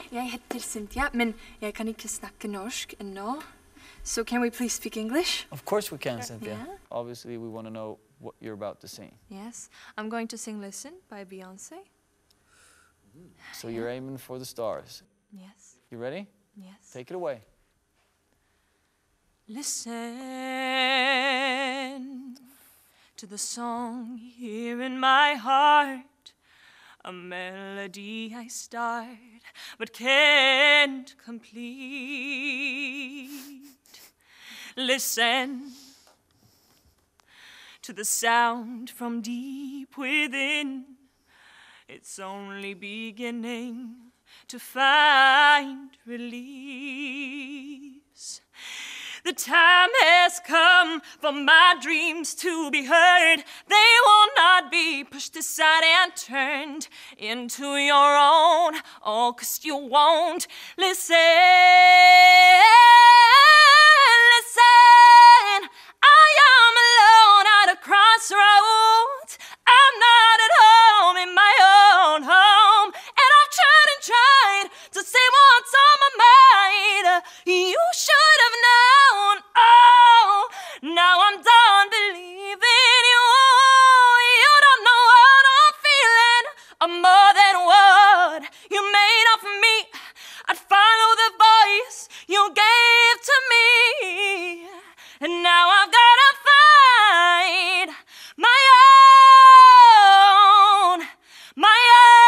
Jeg heter Cynthia, men jeg kan ikke snakke norsk ennå. So can we please speak English? Of course we can, Cynthia. Yeah. Obviously, we want to know what you're about to sing. Yes, I'm going to sing Listen by Beyoncé. So you're aiming for the stars. Yes. You ready? Yes. Take it away. Listen to the song here in my heart, a melody I start but can't complete. Listen to the sound from deep within. It's only beginning to find release. The time has come for my dreams to be heard. They will not be pushed aside and turned into your own. Oh, 'cause you won't listen. Listen, I am alone at a crossroads. I'm not at home in my own home. And I've tried to say what's on my mind. You should have known. Oh, now I'm done believing you. You don't know what I'm feeling. I'm more than what you made of me. I'd follow the voice you gave to me. And now I've gotta find my own, my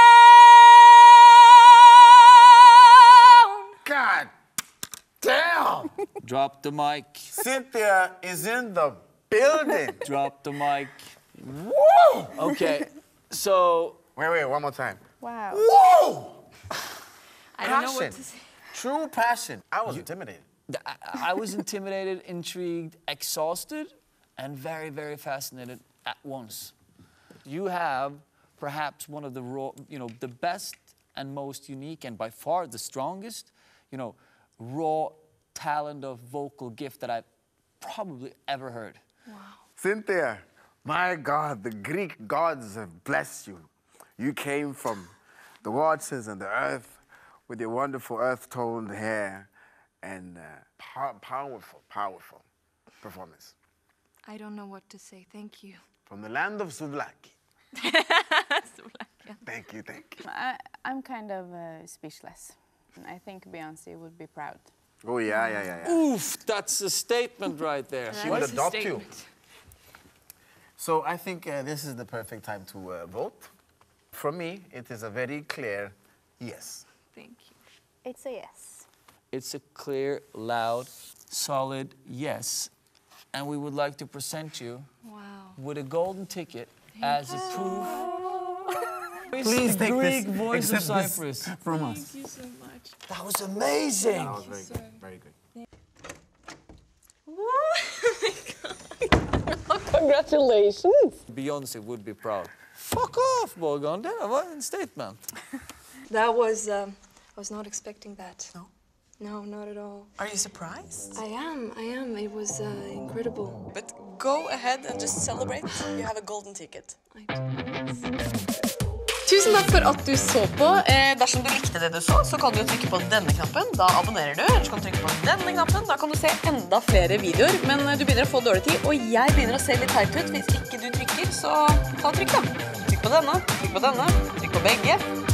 own. God damn! Drop the mic. Cynthia is in the building. Drop the mic. Whoa! Okay, so... Wait, one more time. Wow. Whoa! I don't know what Passion. to say. True passion. I was intimidated. I was intimidated, intrigued, exhausted, and very, very fascinated at once. You have perhaps one of the raw, the best and most unique and by far the strongest, raw talent of vocal gift that I've probably ever heard. Wow. Cynthia, my God, the Greek gods have blessed you. You came from the waters and the earth with your wonderful earth-toned hair and powerful performance. I don't know what to say. Thank you. From the land of Souvlaki. Thank you. I'm kind of speechless. I think Beyoncé would be proud. Oh, yeah. Oof, that's a statement right there. She would adopt you. So I think this is the perfect time to vote. For me, it is a very clear yes. Thank you. It's a yes. It's a clear, loud, solid yes. And we would like to present you with a golden ticket as a proof. Please take Greek this. voice of Accept this Cyprus. from us. Thank you so much. That was amazing. That was very good. Congratulations. Beyoncé would be proud. Fuck off, Morgan. That was a statement. That was, I was not expecting that. No? No, not at all. Are you surprised? I am. It was incredible. But go ahead and just celebrate. You have a golden ticket. Tusen takk for at du så på. Dersom du likte det du så kan du trykke på denne knappen. Da abonnerer du. Eller så kan du trykke på denne knappen. Da kan du se enda flere videoer. Men du begynner å få dårlig tid, og jeg begynner å se litt teit ut. Hvis ikke du trykker, så ta trykk da. Trykk på denne, trykk på denne, trykk på begge.